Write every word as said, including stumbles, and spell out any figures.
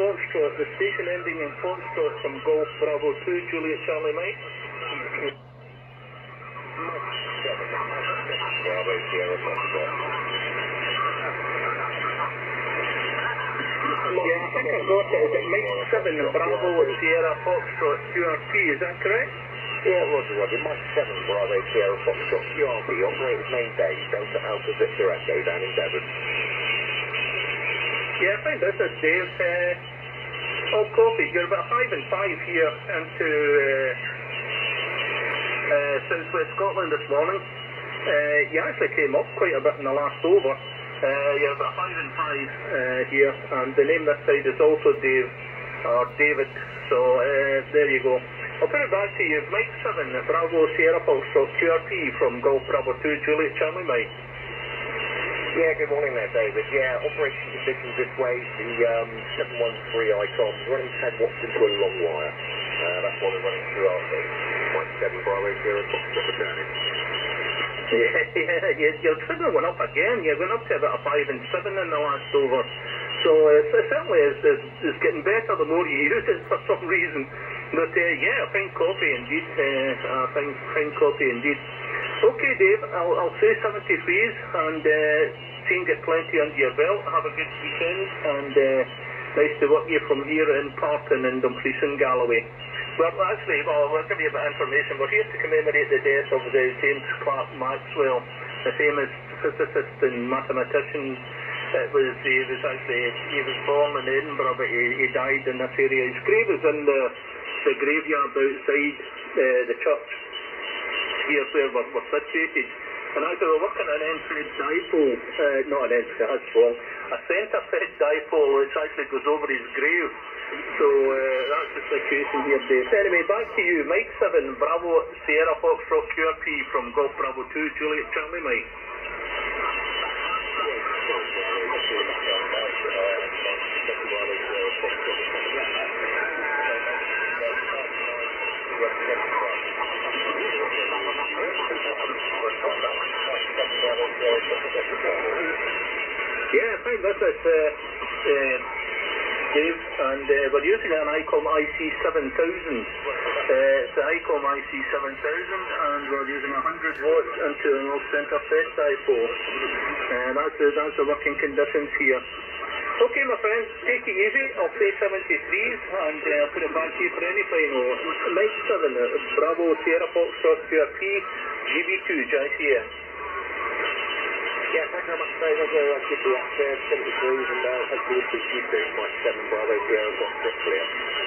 Foxtrot, the station ending in Foxtrot from Golf Bravo two, Juliet Charlie Mike. Bravo Sierra Foxtrot. Yeah, I think I got it. Is it Mike seven Bravo Sierra Foxtrot Q R P, is that correct? Yeah, Roger, Roger. Mike seven Bravo Sierra Foxtrot Q R P, operator's main base, Delta Alpha Victor Echo down in Devon. Yeah, I think this is Dave. Uh, oh, copy. You're about five and five here into uh, uh, South West Scotland this morning. Uh, you actually came up quite a bit in the last over. Uh, you're about five and five uh, here, and the name this side is also Dave, or David. So uh, there you go. I'll put it back to you. Mike seven, Bravo Sierra Foxtrot Q R P from Golf Bravo two, Juliet Charlie Mike. Yeah, good morning there, David. Yeah, operation conditions this way, the um, seven one three Icom running ten watts into a long wire. Uh, that's why we're running through our thing. Mike seven Bravo Sierra Foxtrot returning. Yeah, yeah, yeah, your trigger went up again. You went up to about a five and seven in the last over. So uh, it certainly is, is, is getting better the more you use it for some reason. But uh, yeah, fine copy indeed. Uh, uh, fine, fine copy indeed. Okay, Dave, I'll, I'll say seventy-threes and uh, see you get plenty under your belt. Have a good weekend and uh, nice to work you from here in Parton and Dumfries and Galloway. Well, actually, well, we'll give you a bit of information. We're here to commemorate the death of the James Clerk Maxwell, the famous physicist and mathematician. It was, he was actually, he was born in Edinburgh, but he, he died in this area. His grave is in the, the graveyard outside uh, the church here where we're, we're situated. And actually we're working on an end-fed dipole, uh, not an end-fed, that's wrong, a centre-fed dipole which actually goes over his grave. So uh, that's the situation here, Dave. Anyway, back to you. Mike seven, Bravo Sierra Foxtrot Q R P from Golf Bravo two, Juliet Charlie Mike. Yeah, I think this is uh, uh, Dave, and uh, we're using an Icom I C seven thousand. Uh, it's an Icom I C seven thousand, and we're using one hundred watts into an old centre fed dipole. And uh, that's, the, that's the working conditions here. Okay, my friends, take it easy. I'll say seventy-threes, and uh, I'll put it back to you for any final. Mike seven, uh, Bravo Sierra Foxtrot Q R P, G B two J C M. Yeah, thank you very much, Dave. I'll go uh, give you that uh, seventy-threes and uh, hopefully we'll speak to you soon. Mike seven Bravo Sierra Foxtrot clear.